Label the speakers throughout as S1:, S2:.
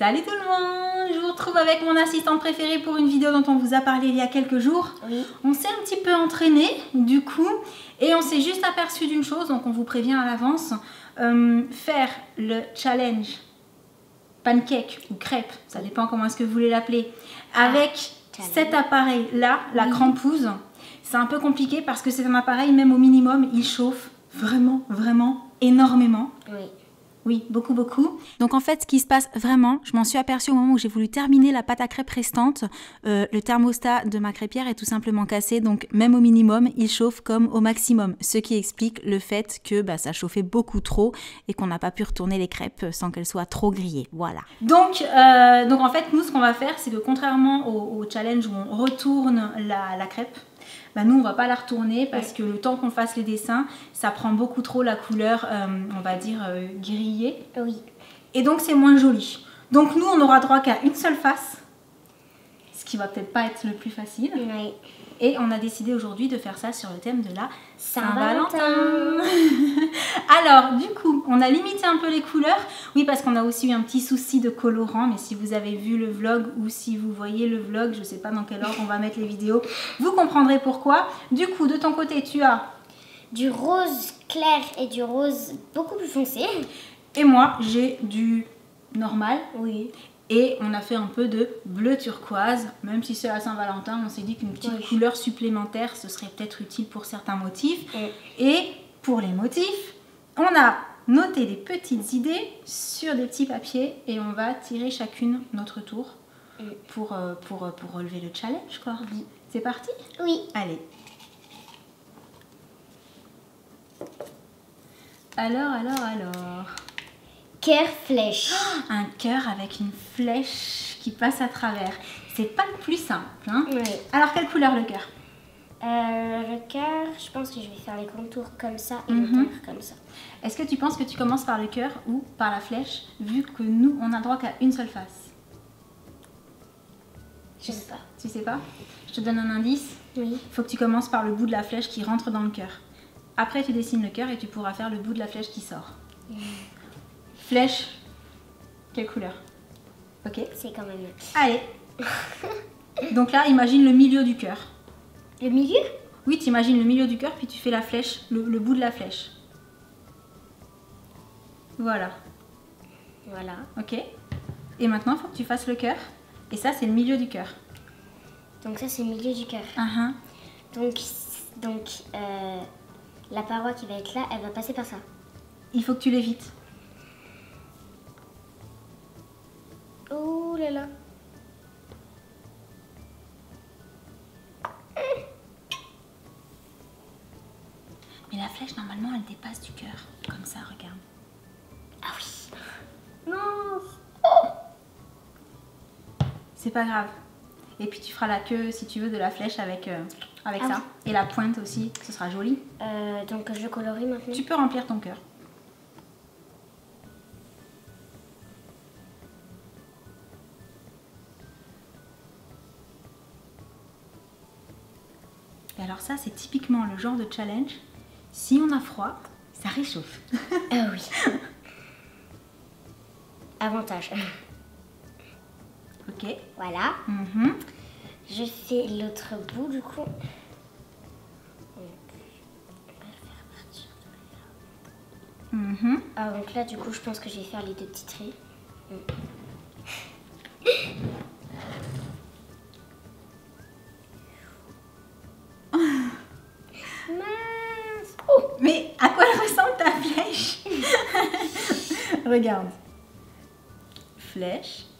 S1: Salut tout le monde, je vous retrouve avec mon assistante préférée pour une vidéo dont on vous a parlé il y a quelques jours.
S2: Oui.
S1: On s'est un petit peu entraîné du coup et on s'est juste aperçu d'une chose, donc on vous prévient à l'avance. Faire le challenge pancake ou crêpe, ça dépend comment est-ce que vous voulez l'appeler, avec cet appareil là, la crampouze, c'est un peu compliqué parce que c'est un appareil, même au minimum, il chauffe vraiment énormément.
S2: Oui.
S1: Oui, beaucoup. Donc en fait, ce qui se passe vraiment, je m'en suis aperçue au moment où j'ai voulu terminer la pâte à crêpes restante. Le thermostat de ma crêpière est tout simplement cassé, donc même au minimum, il chauffe comme au maximum. Ce qui explique le fait que ça chauffait beaucoup trop et qu'on n'a pas pu retourner les crêpes sans qu'elles soient trop grillées. Voilà. Donc en fait, nous, ce qu'on va faire, c'est que contrairement au challenge où on retourne la crêpe, nous on va pas la retourner parce que le temps qu'on fasse les dessins, ça prend beaucoup trop la couleur, on va dire grillée.
S2: Oui.
S1: Et donc c'est moins joli. Donc nous on n'aura droit qu'à une seule face, ce qui va peut-être pas être le plus facile.
S2: Oui.
S1: Et on a décidé aujourd'hui de faire ça sur le thème de la
S2: Saint-Valentin.
S1: Alors du coup, on a limité un peu les couleurs. Oui, parce qu'on a aussi eu un petit souci de colorant. Mais si vous avez vu le vlog ou si vous voyez le vlog, je ne sais pas dans quel ordre on va mettre les vidéos, vous comprendrez pourquoi. Du coup, de ton côté, tu as
S2: du rose clair et du rose beaucoup plus foncé.
S1: Et moi, j'ai du normal.
S2: Oui.
S1: Et on a fait un peu de bleu turquoise, même si c'est la Saint-Valentin, on s'est dit qu'une petite couleur supplémentaire, ce serait peut-être utile pour certains motifs. Et pour les motifs, on a noté des petites idées sur des petits papiers et on va tirer chacune notre tour pour relever le challenge, quoi.
S2: Oui.
S1: C'est parti?
S2: Oui.
S1: Allez. Alors.
S2: Cœur flèche.
S1: Un cœur avec une flèche qui passe à travers. C'est pas le plus simple, hein?
S2: Oui.
S1: Alors, quelle couleur le cœur?
S2: Le cœur, je pense que je vais faire les contours comme ça et le cœur comme ça.
S1: Est-ce que tu penses que tu commences par le cœur ou par la flèche, vu que nous, on a droit qu'à une seule face?
S2: Je sais pas.
S1: Tu sais pas? Je te donne un indice.
S2: Oui.
S1: Il faut que tu commences par le bout de la flèche qui rentre dans le cœur. Après, tu dessines le cœur et tu pourras faire le bout de la flèche qui sort. Flèche, quelle couleur? Ok.
S2: C'est quand même...
S1: Allez. Donc là, imagine le milieu du cœur.
S2: Le milieu?
S1: Oui, tu imagines le milieu du cœur, puis tu fais la flèche, le bout de la flèche. Voilà.
S2: Voilà.
S1: Ok. Et maintenant, il faut que tu fasses le cœur. Et ça, c'est le milieu du cœur.
S2: Donc ça, c'est le milieu du cœur. Donc la paroi qui va être là, elle va passer par ça.
S1: Il faut que tu l'évites.
S2: Oh là là.
S1: Mais la flèche, normalement, elle dépasse du cœur. Comme ça, regarde.
S2: Ah oui. Non.
S1: C'est pas grave. Et puis, tu feras la queue, si tu veux, de la flèche avec ça.
S2: Oui.
S1: Et la pointe aussi, ce sera joli.
S2: Donc, je colorie maintenant.
S1: Tu peux remplir ton cœur. Et alors ça, c'est typiquement le genre de challenge. Si on a froid, ça réchauffe.
S2: Ah oui. Avantage.
S1: Ok.
S2: Voilà. Je fais l'autre bout du coup. Ah, donc là, du coup, je pense que je vais faire les deux petits traits. Mince.
S1: Oh, mais à quoi elle ressemble ta flèche? Regarde. Flèche.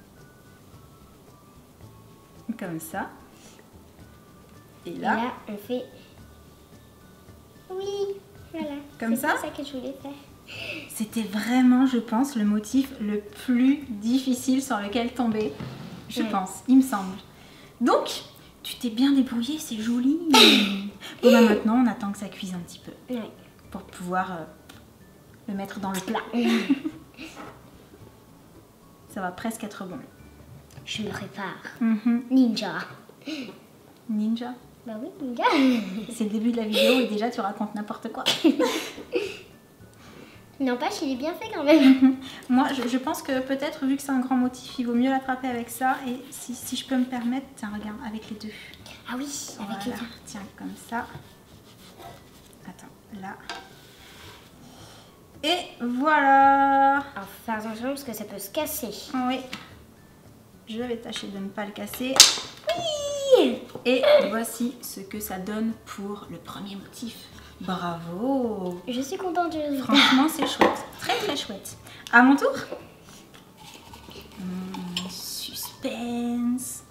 S1: Comme ça. Et là,
S2: Et là, on fait... Oui, voilà.
S1: Comme ça?
S2: C'est ça que je voulais faire.
S1: c'était vraiment, je pense, le motif le plus difficile sur lequel tomber. Je pense, il me semble. Donc, tu t'es bien débrouillée, c'est joli. Bon, maintenant, on attend que ça cuise un petit peu. Pour pouvoir le mettre dans le plat. Ça va presque être bon.
S2: Je me prépare.
S1: Ninja. Ninja?
S2: Bah oui, ninja.
S1: C'est le début de la vidéo et déjà tu racontes n'importe quoi.
S2: N'empêche, il est bien fait quand même.
S1: Moi, je pense que peut-être, vu que c'est un grand motif, il vaut mieux l'attraper avec ça. Et si je peux me permettre, tiens, regarde, avec les deux.
S2: Ah oui, avec les
S1: Voilà.
S2: deux.
S1: Tiens, comme ça. Attends, là. Et voilà.
S2: Alors, faut faire attention parce que ça peut se casser.
S1: Oui. Je vais tâcher de ne pas le casser.
S2: Oui.
S1: Et voici ce que ça donne pour le premier motif. Bravo.
S2: Je suis contente du résultat.
S1: Franchement, c'est chouette. Très, très chouette. À mon tour. Suspense.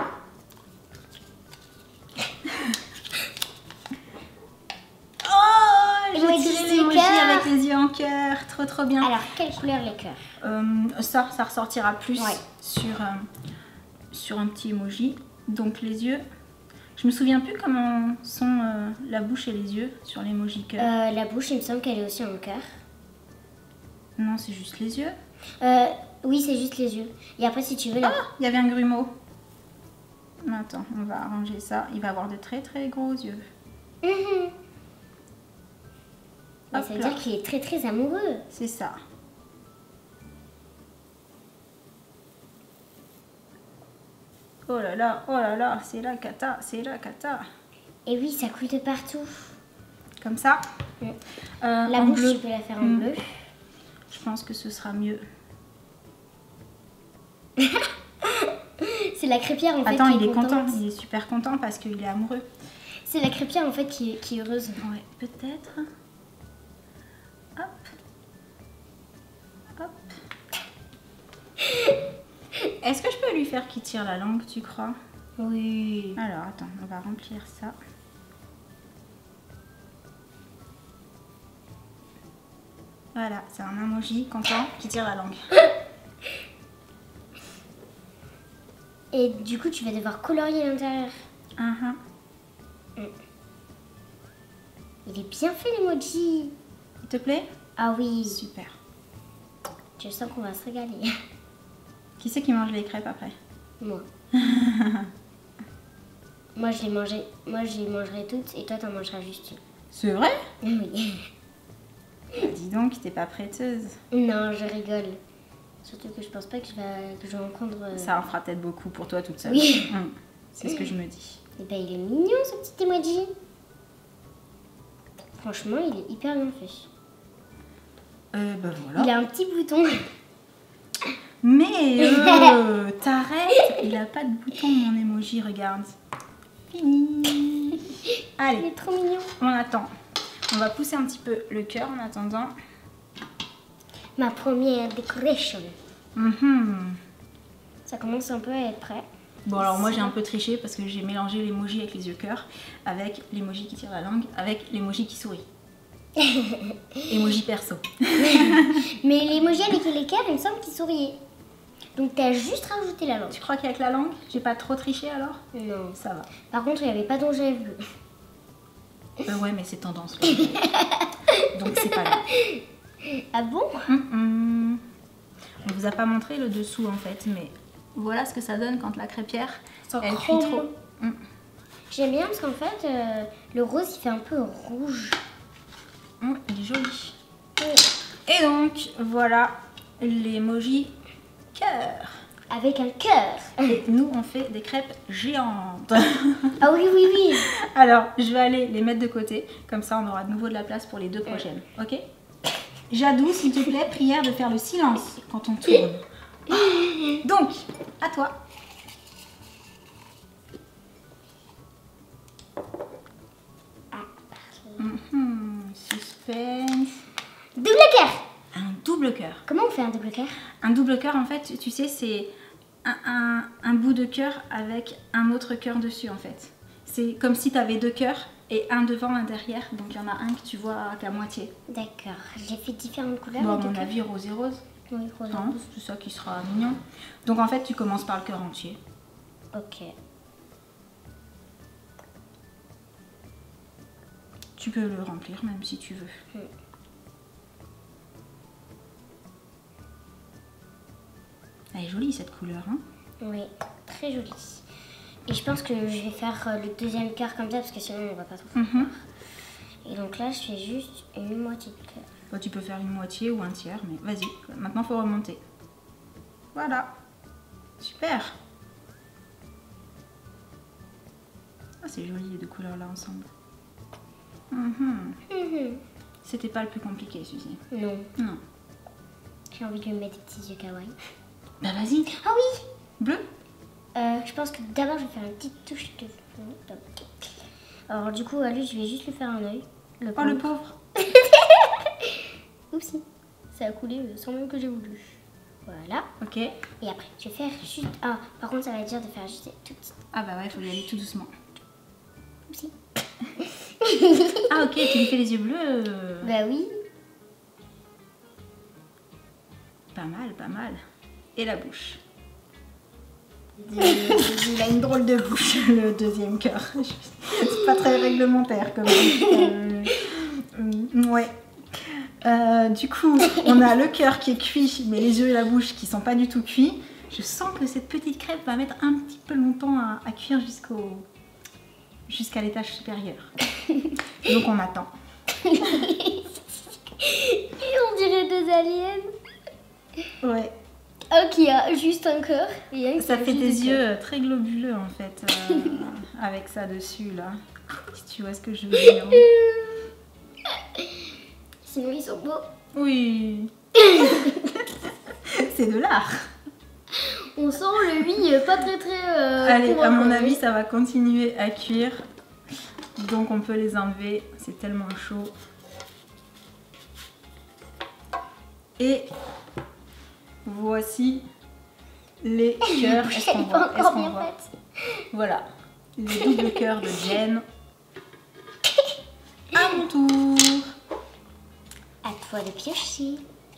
S1: J'ai tiré l'emoji avec les yeux en cœur. Trop, trop bien.
S2: Alors, quelle couleur les cœurs?
S1: Ça ressortira plus
S2: Ouais.
S1: sur un petit emoji. Donc les yeux, je me souviens plus comment sont la bouche et les yeux sur l'emoji cœur.
S2: La bouche, il me semble qu'elle est aussi en cœur.
S1: Non, c'est juste les yeux.
S2: Oui, c'est juste les yeux. Et après, si tu veux...
S1: Ah, il y avait un grumeau. Attends, on va arranger ça. Il va avoir de très très gros yeux.
S2: Mais ça veut dire qu'il est très très amoureux.
S1: C'est ça. Oh là là, c'est la cata, c'est la cata.
S2: Et oui, ça coule de partout.
S1: Comme ça.
S2: La
S1: en
S2: bouche,
S1: bleu.
S2: tu peux la faire en bleu.
S1: Je pense que ce sera mieux.
S2: C'est la crêpière en fait
S1: Attends,
S2: qui
S1: il est content.
S2: contente.
S1: Il est super content parce qu'il est amoureux.
S2: C'est la crêpière en fait qui est heureuse.
S1: Ouais, peut-être. Hop. Hop. Est-ce que je peux lui faire qu'il tire la langue, tu crois?
S2: Oui.
S1: Alors, attends, on va remplir ça. Voilà, c'est un emoji content qui tire la langue.
S2: Et du coup, tu vas devoir colorier l'intérieur. Il est bien fait l'emoji.
S1: Il te plaît?
S2: Ah oui.
S1: Super.
S2: Je sens qu'on va se régaler.
S1: Qui c'est qui mange les crêpes après?
S2: Moi. Moi, je les mangerai toutes et toi, t'en mangeras juste une.
S1: C'est vrai?
S2: Oui.
S1: Dis donc, t'es pas prêteuse.
S2: Non, je rigole. Surtout que je pense pas que je vais en prendre...
S1: Ça en fera peut-être beaucoup pour toi toute seule.
S2: Oui.
S1: C'est ce que je me dis.
S2: Et ben, il est mignon ce petit emoji. Franchement, il est hyper bien fait.
S1: Bah voilà.
S2: Il a un petit bouton.
S1: Mais t'arrêtes, il a pas de bouton mon emoji, regarde. Fini.
S2: Il
S1: Allez,
S2: est trop mignon.
S1: on attend. On va pousser un petit peu le cœur en attendant.
S2: Ma première décoration. Ça commence un peu à être prêt.
S1: Bon alors moi j'ai un peu triché parce que j'ai mélangé l'emoji avec les yeux cœur, avec l'emoji qui tire la langue, avec l'emoji qui sourit. Emoji perso.
S2: Mais l'emoji avec les cœurs, il me semble qu'il souriait. Donc t'as juste rajouté la langue.
S1: Tu crois qu'avec la langue, j'ai pas trop triché alors?
S2: Non.
S1: Ça va.
S2: Par contre, il n'y avait pas d'onglet bleu.
S1: Ouais mais c'est tendance. Là. Donc c'est pas grave.
S2: Ah bon?
S1: On vous a pas montré le dessous en fait, mais voilà ce que ça donne quand la crêpière elle cuit trop.
S2: J'aime bien parce qu'en fait, le rose il fait un peu rouge.
S1: Il est joli. Et donc voilà l'emoji cœur.
S2: Avec un cœur.
S1: Et nous on fait des crêpes géantes.
S2: Ah oui, oui, oui.
S1: Alors je vais aller les mettre de côté, comme ça on aura de nouveau de la place pour les deux prochaines. Ok? Jadou, s'il te plaît, prière de faire le silence quand on tourne. Donc, à toi. Suspense.
S2: Double cœur.
S1: Un double cœur.
S2: Comment on fait un double cœur?
S1: Un double cœur, en fait, tu sais, c'est un bout de cœur avec un autre cœur dessus, en fait. C'est comme si tu avais deux cœurs et un devant, un derrière. Donc, il y en a un que tu vois qu'à moitié.
S2: D'accord. J'ai fait différentes couleurs.
S1: Bon, à
S2: les deux
S1: mon
S2: cœurs.
S1: avis, rose et rose.
S2: Oui, rose.
S1: Hein, c'est ça qui sera mignon. Donc, en fait, tu commences par le cœur entier.
S2: Ok.
S1: Tu peux le remplir, même si tu veux. Elle est jolie, cette couleur, hein?
S2: Oui, très jolie. Et je pense que je vais faire le deuxième cœur comme ça parce que sinon on va pas trop faire. Et donc là, je fais juste une moitié de cœur.
S1: Bah, tu peux faire une moitié ou un tiers, mais vas-y. Maintenant, il faut remonter. Voilà. Super. Ah, c'est joli les deux couleurs là ensemble. C'était pas le plus compliqué, Suzy.
S2: Non.
S1: Non.
S2: J'ai envie de lui mettre des petits yeux kawaii.
S1: Bah vas-y.
S2: Ah oui.
S1: Bleu.
S2: Je pense que d'abord je vais faire une petite touche de bleu. Alors du coup à lui je vais juste lui faire un œil.
S1: Le pauvre.
S2: Oupsie. Ça a coulé sans même que j'ai voulu. Voilà.
S1: Ok.
S2: Et après je vais faire juste... Ah par contre ça va être dur de faire juste des tout petites.
S1: Ah bah ouais, il faut y aller tout doucement.
S2: Oupsie.
S1: Ah ok, tu lui fais les yeux bleus.
S2: Bah oui.
S1: Pas mal, pas mal. Et la bouche. Il a une drôle de bouche, le deuxième cœur. C'est pas très réglementaire comme ouais. Du coup, on a le cœur qui est cuit, mais les yeux et la bouche qui sont pas du tout cuits. Je sens que cette petite crêpe va mettre un petit peu longtemps à cuire jusqu'à l'étage supérieur. Donc on attend.
S2: Et on dirait des aliens.
S1: Ouais.
S2: Ok, juste un cœur.
S1: Ça fait des yeux très globuleux en fait, avec ça dessus là. Si tu vois ce que je veux dire.
S2: Sinon ils sont beaux.
S1: Oui. C'est de l'art.
S2: On sent le oui pas très
S1: Allez, à mon avis ça va continuer à cuire. Donc on peut les enlever, c'est tellement chaud. Et voici les cœurs. Est-ce qu'on voit? Est-ce qu'on voit? Voilà, les doubles cœurs de Jen. À mon tour.
S2: À toi de piocher.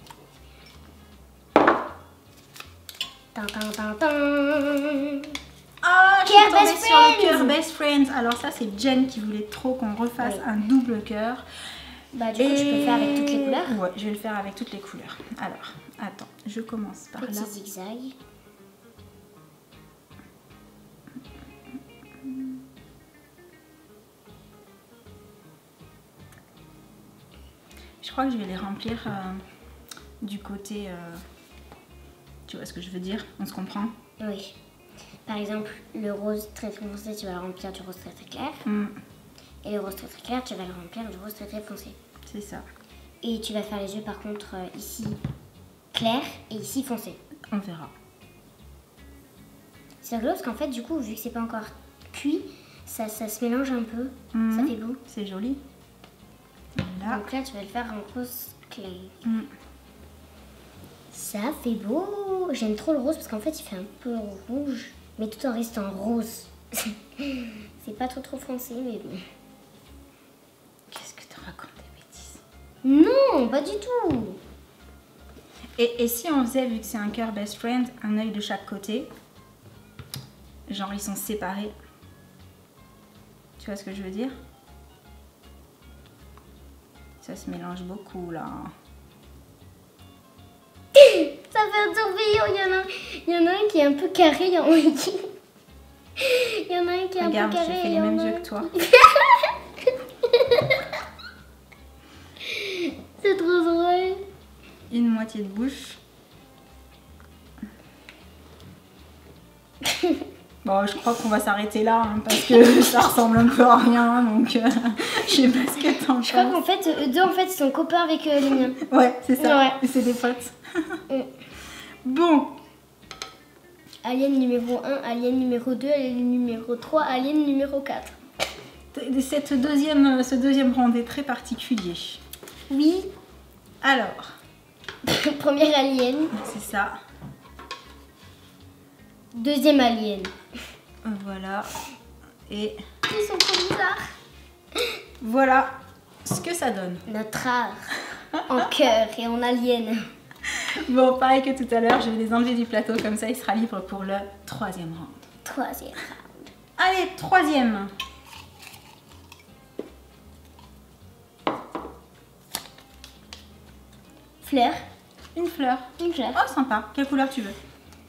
S2: Tan, tan, tan, tan.
S1: Ah, je suis tombée sur le cœur Best Friends. Alors ça, c'est Jen qui voulait trop qu'on refasse un double cœur.
S2: Bah du coup, je peux le faire avec toutes les couleurs.
S1: Ouais, je vais le faire avec toutes les couleurs. Alors, attends, je commence par
S2: Petit
S1: là.
S2: zigzag.
S1: Je crois que je vais les remplir du côté... tu vois ce que je veux dire? On se comprend?
S2: Oui. Par exemple, le rose très très foncé, tu vas le remplir du rose très très clair. Et le rose très très clair, tu vas le remplir du rose très très foncé.
S1: C'est ça.
S2: Et tu vas faire les yeux par contre ici clair et ici foncé.
S1: On verra.
S2: C'est rigolo parce qu'en fait, du coup, vu que c'est pas encore cuit, ça se mélange un peu. Ça fait beau.
S1: C'est joli. Là.
S2: Donc là, tu vas le faire en rose clair. Ça fait beau. J'aime trop le rose parce qu'en fait, il fait un peu rouge, mais tout en restant rose. C'est pas trop foncé, mais bon.
S1: Qu'est-ce que tu racontes des bêtises?
S2: Non, pas du tout.
S1: Et si on faisait, vu que c'est un cœur Best Friend, un œil de chaque côté, genre ils sont séparés. Tu vois ce que je veux dire? Ça se mélange beaucoup là.
S2: Ça fait un tourbillon. Il y en a un qui est un peu carré, il y en a un qui est
S1: Regarde,
S2: un peu carré.
S1: j'ai fait les mêmes yeux que toi.
S2: C'est trop drôle.
S1: Une moitié de bouche. Bon, je crois qu'on va s'arrêter là hein, parce que ça ressemble un peu à rien, donc je sais pas ce que t'en penses.
S2: Je crois qu'en fait, eux deux en fait sont copains avec les miens.
S1: Ouais, c'est ça.
S2: Ouais.
S1: C'est des potes. Bon.
S2: Alien numéro 1, alien numéro 2, alien numéro 3, alien numéro 4.
S1: Ce deuxième round est très particulier.
S2: Oui.
S1: Alors.
S2: Premier alien.
S1: C'est ça.
S2: Deuxième alien.
S1: Voilà. Et
S2: Ils sont trop bizarres.
S1: voilà ce que ça donne.
S2: Notre art en cœur et en alien.
S1: Bon, pareil que tout à l'heure, je vais les enlever du plateau, comme ça il sera libre pour le troisième round.
S2: Troisième round.
S1: Allez, troisième.
S2: Fleur.
S1: Une fleur.
S2: Une fleur.
S1: Oh, sympa. Quelle couleur tu veux?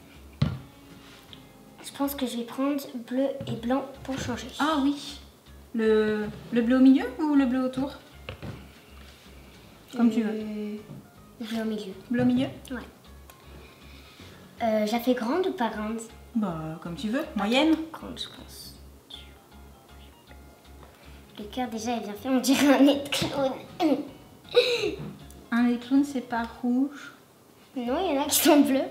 S2: Je pense que je vais prendre bleu et blanc pour changer.
S1: Ah oui. Le bleu au milieu ou le bleu autour? Comme tu veux.
S2: Bleu au milieu.
S1: Bleu au milieu?
S2: Ouais. Je la fais grande ou pas grande?
S1: Bah, comme tu veux. Moyenne?
S2: Grande, je pense. Le cœur, déjà, est bien fait. On dirait un nez de clown.
S1: Un nez de clown, c'est pas rouge.
S2: Non, il y en a qui sont bleus.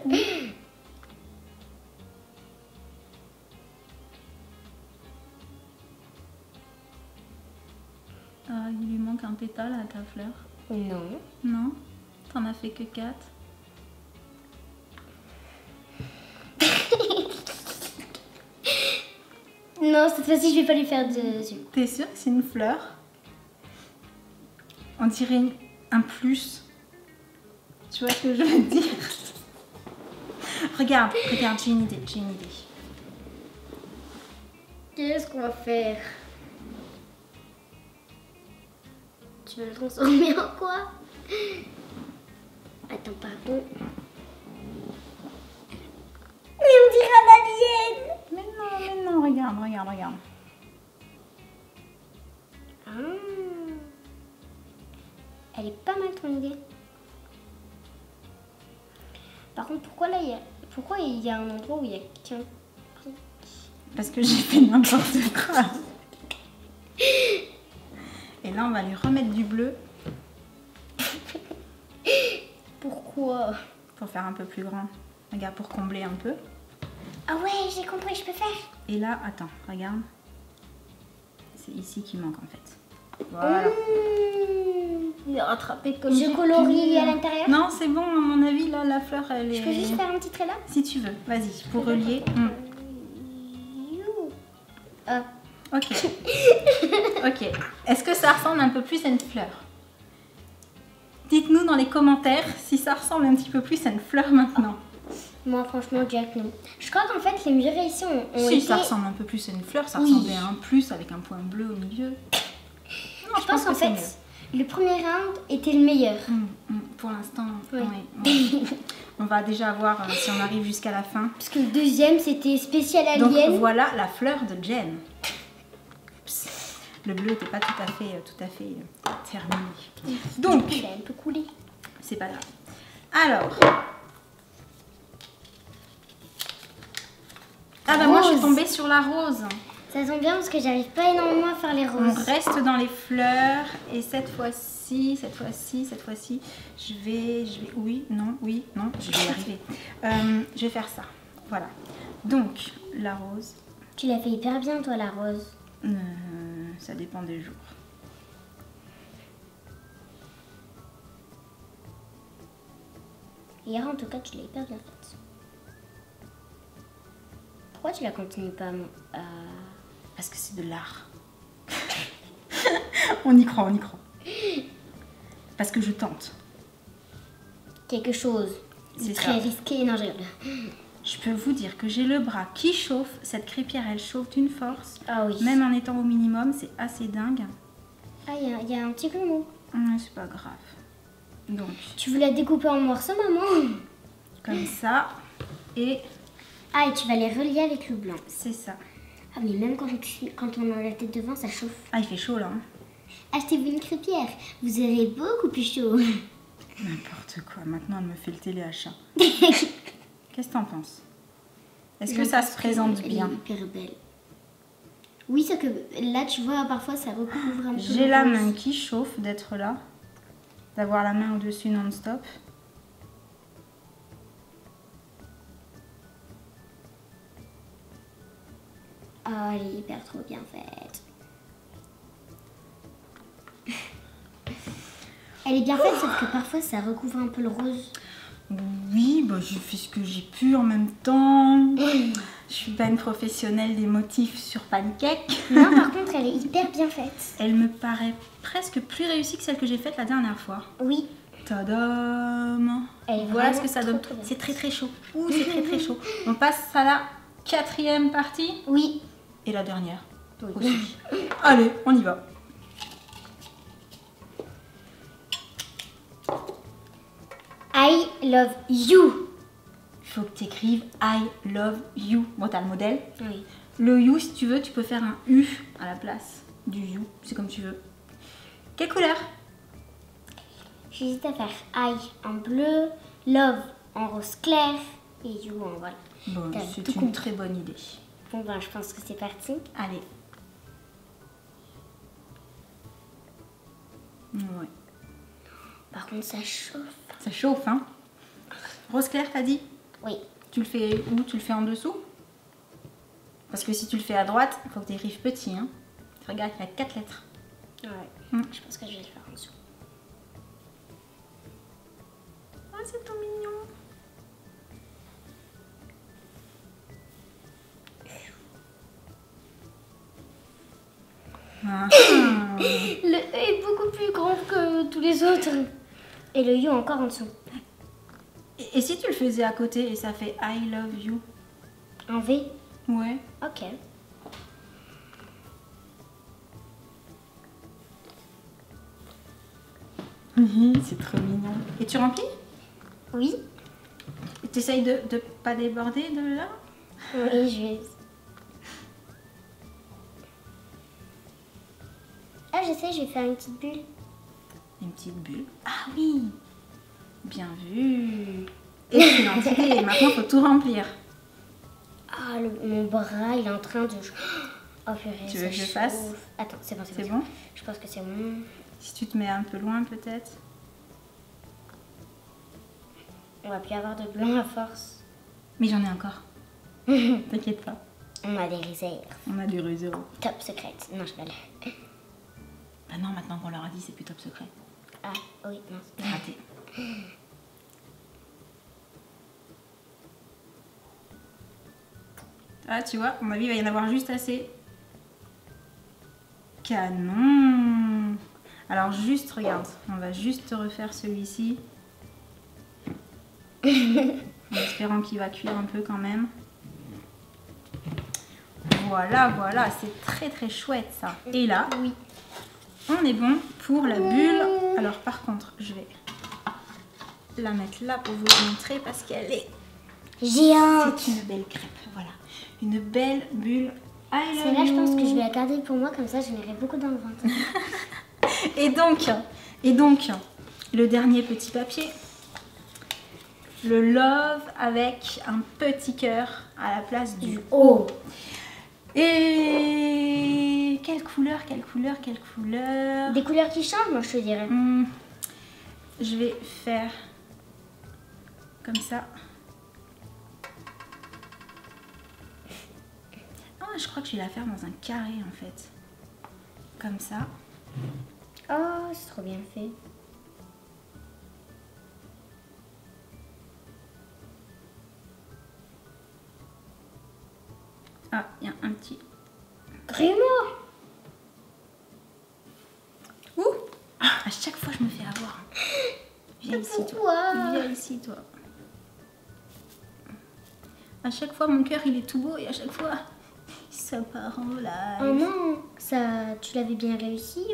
S1: Ah, il lui manque un pétale à ta fleur.
S2: Non.
S1: Non? T'en as fait que 4.
S2: Non, cette fois-ci, je vais pas lui faire de yeux.
S1: T'es sûre que c'est une fleur? On dirait un plus. Tu vois ce que je veux dire? Regarde, j'ai une idée,
S2: Qu'est-ce qu'on va faire? Tu veux le transformer en quoi? Attends, pardon. Mais on dirait un alien!
S1: Mais non, regarde.
S2: Ah. Elle est pas mal ton idée. Par contre, pourquoi il y a un endroit où il y a qu'un truc?
S1: Parce que j'ai fait n'importe quoi. Et là, on va lui remettre du bleu.
S2: Pourquoi?
S1: Pour faire un peu plus grand. Regarde, pour combler un peu.
S2: Ah ouais, j'ai compris, je peux faire.
S1: Et là, attends, regarde. C'est ici qu'il manque en fait. Voilà.
S2: Il a rattrapé comme je colorie à l'intérieur.
S1: Non, c'est bon, à mon avis, là, la fleur, elle est...
S2: Je peux juste faire un petit trait là?
S1: Si tu veux, vas-y, pour relier.
S2: Ah.
S1: Ok. Ok. Est-ce que ça ressemble un peu plus à une fleur? Dites-nous dans les commentaires si ça ressemble un petit peu plus à une fleur maintenant.
S2: Moi, franchement, Jack, non. Je crois qu'en fait, les murs ici ont
S1: Si,
S2: été...
S1: ça ressemble un peu plus à une fleur, ça
S2: Oui.
S1: ressemblait à un plus avec un point bleu au milieu. Non,
S2: Je pense qu'en
S1: que c'est
S2: fait, le premier round était le meilleur.
S1: Pour l'instant,
S2: Oui.
S1: oui. On va déjà voir si on arrive jusqu'à la fin.
S2: Parce que le deuxième, c'était spécial
S1: Donc
S2: alien.
S1: voilà la fleur de Jen. Le bleu n'était pas tout à fait terminé. Donc,
S2: Il a un peu coulé.
S1: c'est pas grave. Alors. Ah bah moi je suis tombée sur la rose.
S2: Ça tombe bien parce que j'arrive pas énormément à faire les
S1: On
S2: roses.
S1: reste dans les fleurs et cette fois-ci, je vais, oui, non, je vais y arriver. Je vais faire ça. Voilà. Donc la rose.
S2: Tu l'as fait hyper bien, toi, la rose.
S1: Ça dépend des jours.
S2: Hier, en tout cas, tu l'as hyper bien faite. Pourquoi tu la continues pas
S1: Parce que c'est de l'art. On y croit. Parce que je tente.
S2: Quelque chose de
S1: C'est
S2: très
S1: ça.
S2: risqué. Non, je rigole.
S1: Je peux vous dire que j'ai le bras qui chauffe. Cette crêpière, elle chauffe d'une force.
S2: Ah oui.
S1: Même en étant au minimum, c'est assez dingue.
S2: Ah, il y a un petit peu mou.
S1: C'est pas grave. Donc,
S2: Tu veux la découper en morceaux, maman?
S1: comme ça. Et
S2: Ah, et tu vas les relier avec le blanc.
S1: c'est ça.
S2: Ah, mais même quand on a la tête devant, ça chauffe.
S1: Ah, il fait chaud là. Hein.
S2: Achetez-vous une crêpière. Vous aurez beaucoup plus chaud.
S1: N'importe quoi. Maintenant, elle me fait le téléachat. Qu'est-ce que t'en penses? Est-ce que ça se présente bien?
S2: Elle est hyper belle. Oui, sauf que là, tu vois, parfois, ça recouvre un peu.
S1: J'ai la main qui chauffe d'être là. D'avoir la main au-dessus non-stop.
S2: Oh, elle est hyper trop bien faite. Elle est bien faite, sauf que parfois, ça recouvre un peu le rose.
S1: Oui, bah, j'ai fait ce que j'ai pu en même temps. Je suis pas une professionnelle des motifs sur pancake.
S2: Non, par contre, elle est hyper bien faite.
S1: Elle me paraît presque plus réussie que celle que j'ai faite la dernière fois.
S2: Oui.
S1: Tadam!
S2: Elle est
S1: Voilà ce
S2: vraiment
S1: que ça
S2: trop,
S1: donne.
S2: trop bien.
S1: C'est très chaud. Ouh, c'est très chaud. On passe à la 4e partie.
S2: Oui.
S1: Et la dernière aussi. Allez, on y va.
S2: I love you.
S1: Il faut que tu écrives I love you. Bon, t'as le modèle.
S2: Oui.
S1: Le you, si tu veux, tu peux faire un U à la place du you. C'est comme tu veux. Quelle couleur?
S2: J'hésite à faire I en bleu, Love en rose clair et You en voilà.
S1: Bon, c'est une très bonne idée.
S2: Bon ben, je pense que c'est parti.
S1: Allez. Ouais.
S2: Par contre, ça chauffe.
S1: Ça chauffe, hein. Rose clair, t'as dit?
S2: Oui.
S1: Tu le fais où? Tu le fais en dessous? Parce que si tu le fais à droite, il faut que tu écrives petit, hein. Regarde, il y a 4 lettres.
S2: Ouais. Je pense que je vais le faire en dessous.
S1: Oh, c'est tout mignon. Ah.
S2: Le E est beaucoup plus grand que tous les autres. Et le You encore en dessous.
S1: Et si tu le faisais à côté et ça fait I love you?
S2: En V?
S1: Ouais.
S2: Ok.
S1: C'est trop mignon. Et tu remplis?
S2: Oui.
S1: Et tu essayes de pas déborder de là?
S2: Oui, je vais... Ah, je sais, je vais faire une petite bulle.
S1: Une petite bulle. Ah oui. Bien vu. Excellente idée. Maintenant, il faut tout remplir.
S2: Ah, mon bras, il est en train de... Oh purée,
S1: Tu veux que je fasse?
S2: Attends, c'est bon,
S1: C'est bon?
S2: Je pense que c'est bon.
S1: Si tu te mets un peu loin, peut-être.
S2: On va plus avoir de blanc à force.
S1: Mais j'en ai encore. T'inquiète pas.
S2: On a des réserves.
S1: On a du réseau.
S2: Top secrète. Non, je rigole.
S1: Bah non, maintenant qu'on leur a dit, c'est plus top secret.
S2: Ah, oui, non.
S1: Raté. Ah, tu vois, à mon avis, il va y en avoir juste assez. Canon. Alors, juste, regarde, on va juste refaire celui-ci. En espérant qu'il va cuire un peu quand même. Voilà, voilà, c'est très très chouette ça. Et là,
S2: oui,
S1: on est bon pour la bulle. Alors par contre, je vais la mettre là pour vous montrer parce qu'elle est
S2: géante.
S1: C'est une belle crêpe, voilà. Une belle bulle.
S2: Celle-là, je pense que je vais la garder pour moi, comme ça je m'irai beaucoup dans le ventre.
S1: Et donc, le dernier petit papier. Le love avec un petit cœur à la place du O. Et quelle couleur, quelle couleur, quelle couleur?
S2: Des couleurs qui changent, moi je te dirais.
S1: Je vais faire comme ça. Ah, je crois que je vais la faire dans un carré en fait. Comme ça.
S2: Oh, c'est trop bien fait.
S1: Ah, il y a un petit...
S2: Grumeau.
S1: Ouh! Ah, à chaque fois, je me fais avoir. Viens ici, toi. Viens ici, toi. À chaque fois, mon cœur, il est tout beau et à chaque fois, ça part en live.
S2: Oh non, ça, tu l'avais bien réussi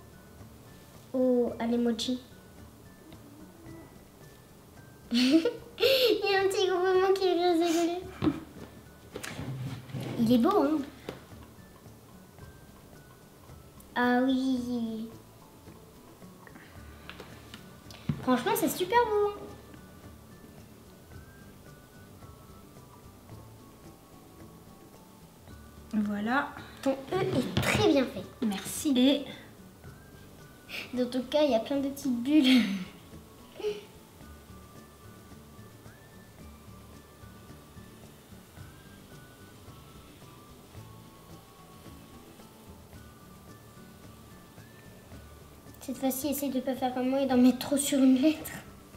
S2: à l'emoji. Il y a un petit groupement qui est rigolé. Il est beau, hein? Ah oui. Franchement, c'est super beau.
S1: Voilà.
S2: Ton E est très bien fait.
S1: Merci. Et
S2: dans ton cas, il y a plein de petites bulles. Cette fois-ci, essaye de ne pas faire comme moi et d'en mettre trop sur une lettre.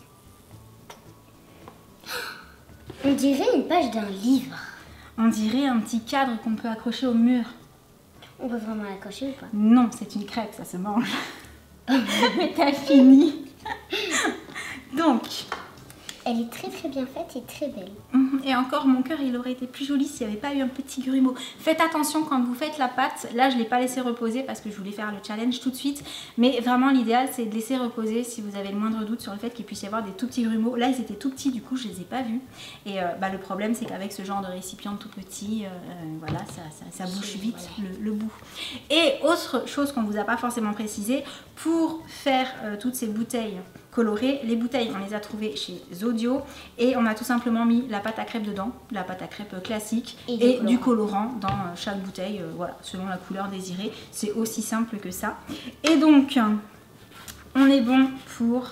S2: On dirait une page d'un livre.
S1: on dirait un petit cadre qu'on peut accrocher au mur.
S2: On peut vraiment l'accrocher ou pas?
S1: Non, c'est une crêpe, ça se mange. Mais t'as fini. Donc...
S2: Elle est très très bien faite et très belle.
S1: Et encore, mon cœur, il aurait été plus joli s'il n'y avait pas eu un petit grumeau. Faites attention quand vous faites la pâte. Là, je ne l'ai pas laissé reposer parce que je voulais faire le challenge tout de suite. Mais vraiment, l'idéal, c'est de laisser reposer si vous avez le moindre doute sur le fait qu'il puisse y avoir des tout petits grumeaux. Là, ils étaient tout petits, du coup, je ne les ai pas vus. Et le problème, c'est qu'avec ce genre de récipient tout petit, voilà, ça bouche vite le bout. Et autre chose qu'on ne vous a pas forcément précisé, pour faire toutes ces bouteilles coloré. Les bouteilles, on les a trouvées chez Zodio et on a tout simplement mis la pâte à crêpes dedans, la pâte à crêpes classique et du colorant dans chaque bouteille, voilà, selon la couleur désirée. C'est aussi simple que ça. Et donc, on est bon pour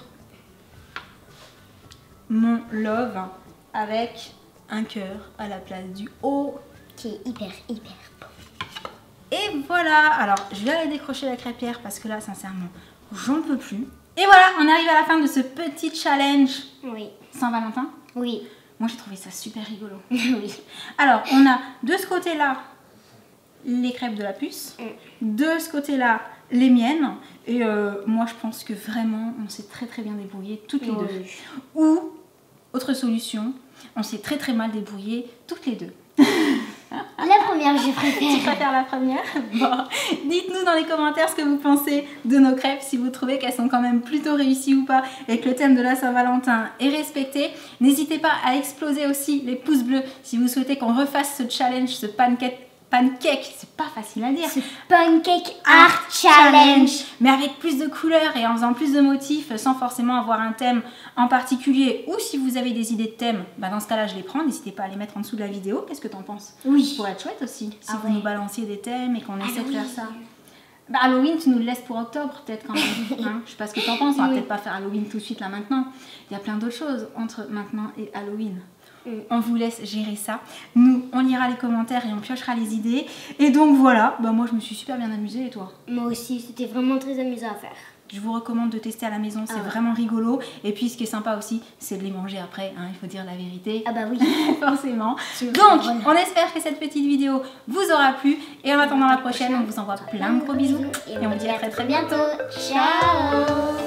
S1: mon love avec un cœur à la place du O.
S2: Qui est hyper beau.
S1: Et voilà, alors je vais aller décrocher la crêpière parce que là, sincèrement, j'en peux plus. Et voilà, on arrive à la fin de ce petit challenge Saint-Valentin.
S2: Oui.
S1: Moi, j'ai trouvé ça super rigolo.
S2: Oui.
S1: Alors, on a de ce côté-là les crêpes de la puce, de ce côté-là les miennes. Et moi, je pense que vraiment, on s'est très bien débrouillé toutes les deux. Ou, autre solution, on s'est très mal débrouillé toutes les deux.
S2: La première, je préfère.
S1: Tu préfères la première? Bon, dites-nous dans les commentaires ce que vous pensez de nos crêpes, si vous trouvez qu'elles sont quand même plutôt réussies ou pas et que le thème de la Saint-Valentin est respecté. N'hésitez pas à exploser aussi les pouces bleus si vous souhaitez qu'on refasse ce challenge, ce pancake, c'est pas facile à dire.
S2: Ce pancake art challenge.
S1: Mais avec plus de couleurs et en faisant plus de motifs sans forcément avoir un thème en particulier. Ou si vous avez des idées de thèmes, bah dans ce cas-là je les prends. N'hésitez pas à les mettre en dessous de la vidéo. Qu'est-ce que t'en penses?
S2: Oui.
S1: Ça pourrait être chouette aussi si vous nous balanciez des thèmes et qu'on essaie de faire ça. Bah, Halloween, tu nous le laisses pour octobre peut-être quand même. Hein, je sais pas ce que t'en penses. On va peut-être pas faire Halloween tout de suite là maintenant. Il y a plein d'autres choses entre maintenant et Halloween. On vous laisse gérer ça. Nous, on lira les commentaires et on piochera les idées. Et donc voilà, bah moi je me suis super bien amusée et toi?
S2: Moi aussi, c'était vraiment très amusant à faire.
S1: Je vous recommande de tester à la maison, c'est vraiment rigolo. Et puis ce qui est sympa aussi, c'est de les manger après, hein, il faut dire la vérité.
S2: Ah bah oui.
S1: Forcément. Donc, on espère que cette petite vidéo vous aura plu. Et en attendant la prochaine, on vous envoie plein de gros bisous. Et on vous dit à très bientôt.
S2: Ciao.